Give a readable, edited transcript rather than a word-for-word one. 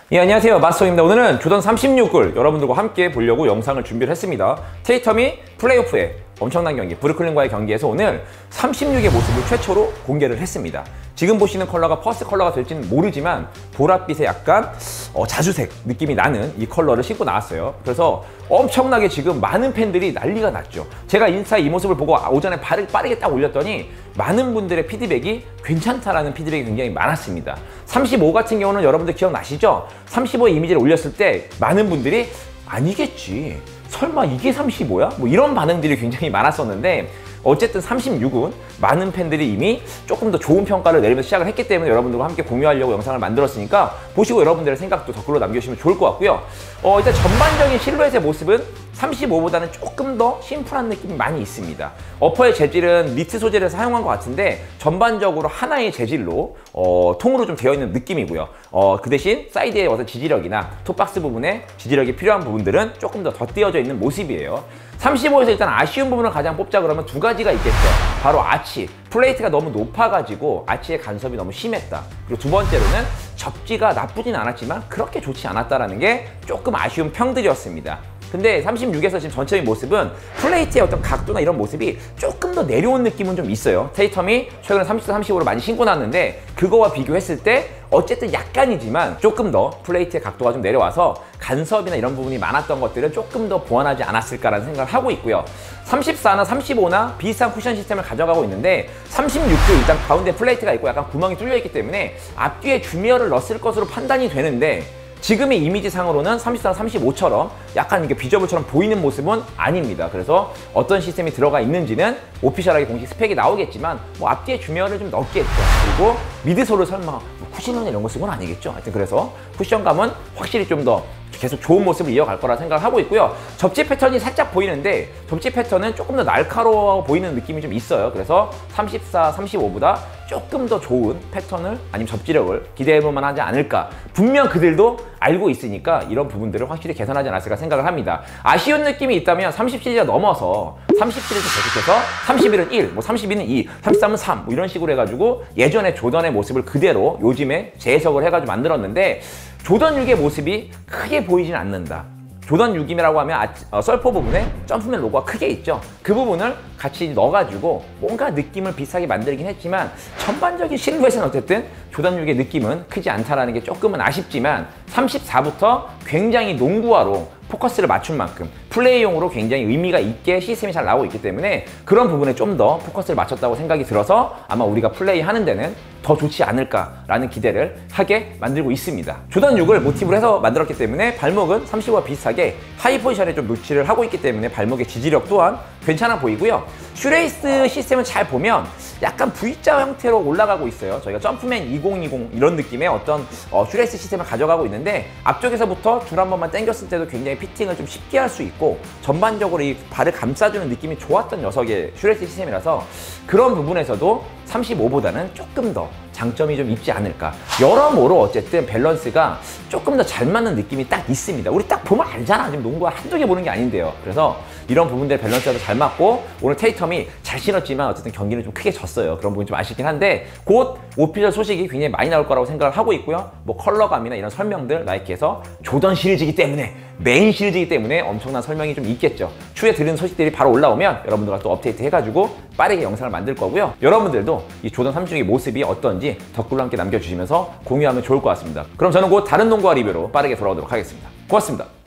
예, 안녕하세요. 마스터입니다. 오늘은 조던 36을 여러분들과 함께 보려고 영상을 준비를 했습니다. 테이텀이 플레이오프에 엄청난 경기, 브루클린과의 경기에서 오늘 36의 모습을 최초로 공개를 했습니다. 지금 보시는 컬러가 퍼스트 컬러가 될지는 모르지만 보랏빛의 약간 자주색 느낌이 나는 이 컬러를 신고 나왔어요. 그래서 엄청나게 지금 많은 팬들이 난리가 났죠. 제가 인스타에 이 모습을 보고 오전에 빠르게 딱 올렸더니 많은 분들의 피드백이 괜찮다라는 피드백이 굉장히 많았습니다. 35 같은 경우는 여러분들 기억나시죠? 35의 이미지를 올렸을 때 많은 분들이 아니겠지, 설마 이게 35야? 뭐 이런 반응들이 굉장히 많았었는데, 어쨌든 36은 많은 팬들이 이미 조금 더 좋은 평가를 내리면서 시작을 했기 때문에 여러분들과 함께 공유하려고 영상을 만들었으니까 보시고 여러분들의 생각도 댓글로 남겨주시면 좋을 것 같고요. 일단 전반적인 실루엣의 모습은 35보다는 조금 더 심플한 느낌이 많이 있습니다. 어퍼의 재질은 니트 소재를 사용한 것 같은데 전반적으로 하나의 재질로 통으로 좀 되어 있는 느낌이고요. 그 대신 사이드에 어떤 지지력이나 톱박스 부분에 지지력이 필요한 부분들은 조금 더 덧띄어져 있는 모습이에요. 35에서 일단 아쉬운 부분을 가장 뽑자 그러면 두 가지가 있겠죠. 바로 아치, 플레이트가 너무 높아가지고 아치의 간섭이 너무 심했다. 그리고 두 번째로는 접지가 나쁘진 않았지만 그렇게 좋지 않았다라는 게 조금 아쉬운 평들이었습니다. 근데 36에서 지금 전체적인 모습은 플레이트의 어떤 각도나 이런 모습이 조금 더 내려온 느낌은 좀 있어요. 테이텀이 최근에 30대 35로 많이 신고 나왔는데 그거와 비교했을 때 어쨌든 약간이지만 조금 더 플레이트의 각도가 좀 내려와서 간섭이나 이런 부분이 많았던 것들은 조금 더 보완하지 않았을까라는 생각을 하고 있고요. 34나 35나 비슷한 쿠션 시스템을 가져가고 있는데 36도 일단 가운데 플레이트가 있고 약간 구멍이 뚫려 있기 때문에 앞뒤에 주미어를 넣었을 것으로 판단이 되는데, 지금의 이미지상으로는 34, 35처럼 약간 이게 비저블처럼 보이는 모습은 아닙니다. 그래서 어떤 시스템이 들어가 있는지는 오피셜하게 공식 스펙이 나오겠지만 뭐 앞뒤에 주면을 좀 넣겠죠. 그리고 미드솔을 설마 쿠션이나 이런 거 쓴 건 아니겠죠. 하여튼 그래서 쿠션감은 확실히 좀 더 계속 좋은 모습을 이어갈 거라 생각을 하고 있고요. 접지 패턴이 살짝 보이는데 접지 패턴은 조금 더 날카로워 보이는 느낌이 좀 있어요. 그래서 34, 35보다 조금 더 좋은 패턴을 아니면 접지력을 기대해볼 만하지 않을까. 분명 그들도 알고 있으니까 이런 부분들을 확실히 개선하지 않았을까 생각을 합니다. 아쉬운 느낌이 있다면 30 시리즈가 넘어서 30 시리즈 계속해서 31은 1, 뭐 32는 2, 33은 3 뭐 이런 식으로 해가지고 예전에 조던의 모습을 그대로 요즘에 재해석을 해가지고 만들었는데 조던 6의 모습이 크게 보이진 않는다. 조던 6이라고 하면 썰포 부분에 점프맨 로고가 크게 있죠. 그 부분을 같이 넣어가지고 뭔가 느낌을 비슷하게 만들긴 했지만 전반적인 실루엣은 어쨌든 조던 6의 느낌은 크지 않다라는 게 조금은 아쉽지만 34부터 굉장히 농구화로 포커스를 맞춘 만큼 플레이용으로 굉장히 의미가 있게 시스템이 잘 나오고 있기 때문에 그런 부분에 좀 더 포커스를 맞췄다고 생각이 들어서 아마 우리가 플레이하는 데는 더 좋지 않을까라는 기대를 하게 만들고 있습니다. 조던 6을 모티브로 해서 만들었기 때문에 발목은 35와 비슷하게 하이 포지션에 좀 노치를 하고 있기 때문에 발목의 지지력 또한 괜찮아 보이고요. 슈레이스 시스템을 잘 보면 약간 V자 형태로 올라가고 있어요. 저희가 점프맨 2020 이런 느낌의 어떤 슈레이스 시스템을 가져가고 있는데 앞쪽에서부터 줄 한 번만 당겼을 때도 굉장히 피팅을 좀 쉽게 할 수 있고 전반적으로 이 발을 감싸주는 느낌이 좋았던 녀석의 슈레이스 시스템이라서 그런 부분에서도 35보다는 조금 더 장점이 좀 있지 않을까. 여러모로 어쨌든 밸런스가 조금 더 잘 맞는 느낌이 딱 있습니다. 우리 딱 보면 알잖아. 지금 농구가 한두 개 보는 게 아닌데요. 그래서 이런 부분들의 밸런스가 잘 맞고 오늘 테이텀이 잘 신었지만 어쨌든 경기는 좀 크게 졌어요. 그런 부분이 좀 아쉽긴 한데 곧 오피셜 소식이 굉장히 많이 나올 거라고 생각을 하고 있고요. 뭐 컬러감이나 이런 설명들 나이키에서 조던 시리즈이기 때문에 메인 시리즈이기 때문에 엄청난 설명이 좀 있겠죠. 추후에 들은 소식들이 바로 올라오면 여러분들과 또 업데이트 해가지고 빠르게 영상을 만들 거고요. 여러분들도 이 조던 36의 모습이 어떤지 댓글로 함께 남겨주시면서 공유하면 좋을 것 같습니다. 그럼 저는 곧 다른 농구화 리뷰로 빠르게 돌아오도록 하겠습니다. 고맙습니다.